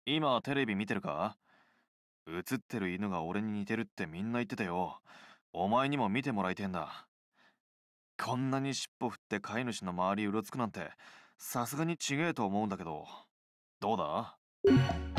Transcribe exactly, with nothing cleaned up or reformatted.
今テレビ見てるか？映ってる犬が俺に似てるってみんな言ってたよ。お前にも見てもらいてんだ。こんなに尻尾振って飼い主の周りうろつくなんて、さすがに違えと思うんだけど。どうだ？